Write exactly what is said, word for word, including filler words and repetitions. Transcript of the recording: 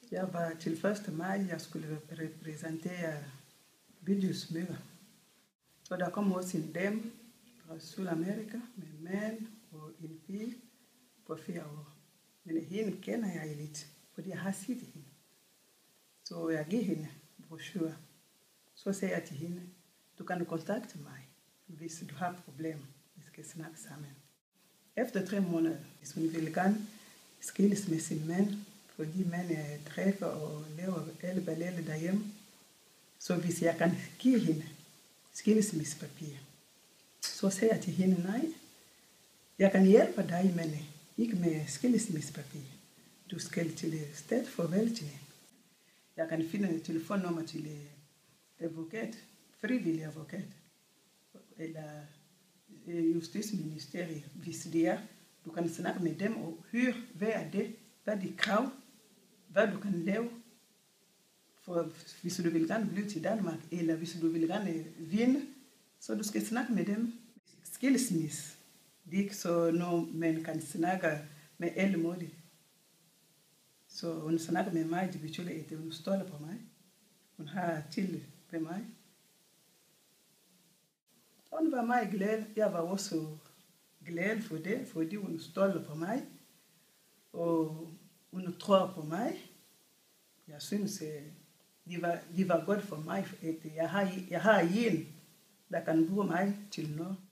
Jeg var til første maj, jeg skulle repræsentere bydelsmøder. Og der kom også en dame fra Sydamerika med mand og en pige på fire år. Men hende kender jeg lidt, fordi jeg har set hende. Så jeg giver hende brochure. Så siger jeg til hende, du kan kontakte mig, hvis du har problemer. Vi skal snakke sammen. Efter tre måneder, hvis hun vil gerne skilles med sin mand, fordi mand drikker og laver alle ballader derhjemme, så hvis jeg kan give hende skilsmissepapir, så siger jeg til hende, nej, jeg kan hjælpe dig, men ikke med skilsmissepapir. Du skal til stedet forvaltning. Jeg kan finde et telefonnummer til advokat, frivillig advokat, eller Justitsministeriet, hvis det er. Du kan snakke med dem og høre, hvad er det, hvad er de krav, hvad du kan lave, for hvis du vil gerne blive til Danmark, eller hvis du vil gerne vinde, så du skal snakke med dem. Skilsmisse, det er ikke så noget, man kan snakke med alle måder. Så hun snakker med mig, det betyder, at hun stoler på mig. Hun har tillid på mig. Hun var meget glad. Jeg var også glad for det, fordi hun stoler på mig. Og hun tror på mig. Jeg synes, det var, det var godt for mig, at jeg har, jeg har en, der kan bruge mig til noget.